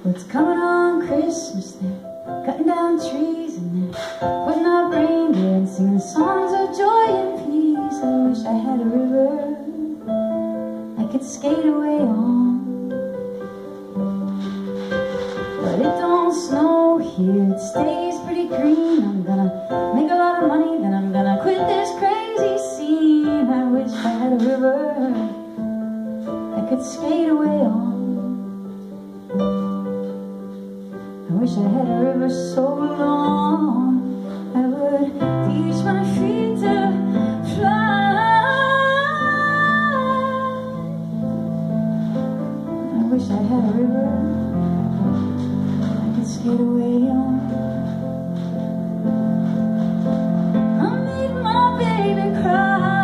What's coming on Christmas? They're cutting down trees and they're putting up reindeer and singing songs of joy and peace. I wish I had a river I could skate away on, but it don't snow here, it stays pretty green. I'm gonna make a lot of money, then I'm gonna quit this crazy scene. I wish I had a river I could skate away on. I wish I had a river so long I would teach my feet to fly. I wish I had a river I could skate away on. I made my baby cry.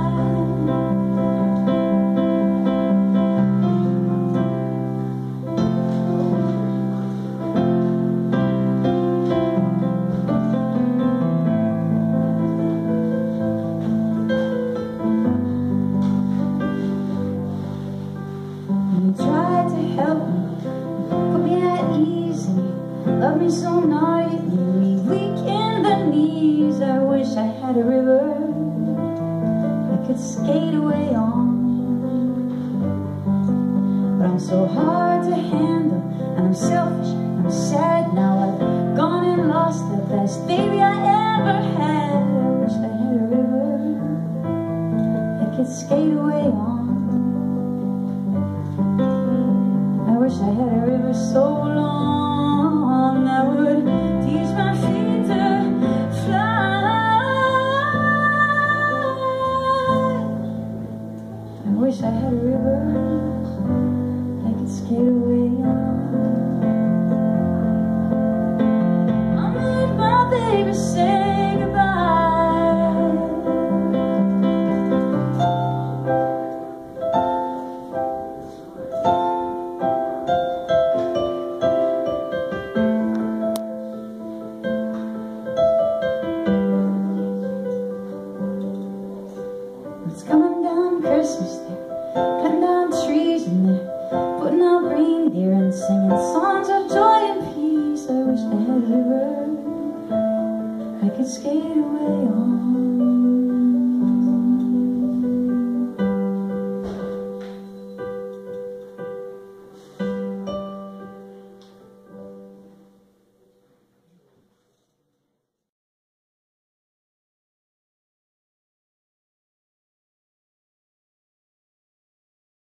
Tried to help me, put me at ease, and love me so naughty, leave me weak in the knees. I wish I had a river I could skate away on, but I'm so hard to handle, and I'm selfish, I'm sad now. I've gone and lost the best baby I ever had. I wish I had a river I could skate away on. I wish I had a river so long I would teach my feet to fly. I wish I had a river I could skate away on. I made my baby say goodbye. It's coming down Christmas, they're cutting down trees and they're putting up reindeer and singing songs of joy and peace. I wish I had a river I could skate away